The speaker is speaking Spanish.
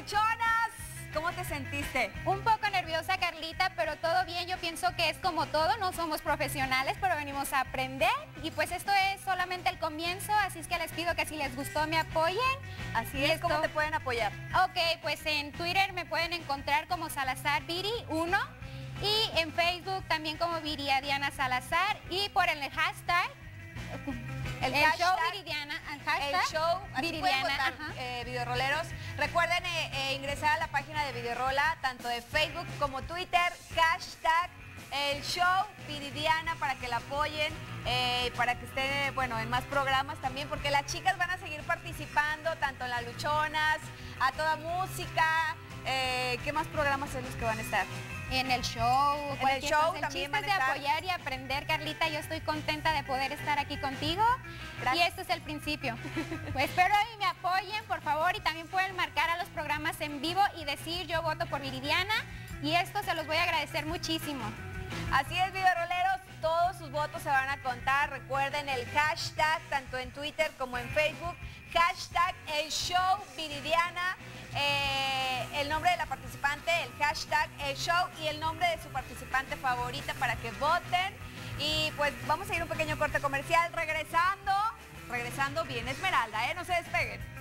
Luchonas, ¿cómo te sentiste? Un poco nerviosa, Carlita, pero todo bien. Yo pienso que es como todo, no somos profesionales, pero venimos a aprender. Y pues esto es solamente el comienzo, así es que les pido que si les gustó me apoyen. Así es, ¿cómo te pueden apoyar? Ok, pues en Twitter me pueden encontrar como Salazar Viri 1 y en Facebook también como Viridiana Salazar y por el hashtag... El show Viridiana, el show, Viridiana, videoroleros. Recuerden ingresar a la página de Videorola, tanto de Facebook como Twitter, hashtag el show Viridiana para que la apoyen, para que esté, bueno, en más programas también, porque las chicas van a seguir participando, tanto en las Luchonas, a toda música. ¿Qué más programas son los que van a estar? En el show, en el show también van a estar. De apoyar y aprender, Carlita, yo estoy contenta de poder estar aquí contigo. Gracias. Y este es el principio. Pues espero que me apoyen, por favor, y también pueden marcar a los programas en vivo y decir yo voto por Viridiana, y esto se los voy a agradecer muchísimo. Así es, videoroleros, todos sus votos se van a contar. Recuerden el hashtag, tanto en Twitter como en Facebook, hashtag el show Viridiana, el nombre de la participante, el hashtag el show y el nombre de su participante favorita para que voten. Y pues vamos a ir a un pequeño corte comercial. Regresando, bien Esmeralda, no se despeguen.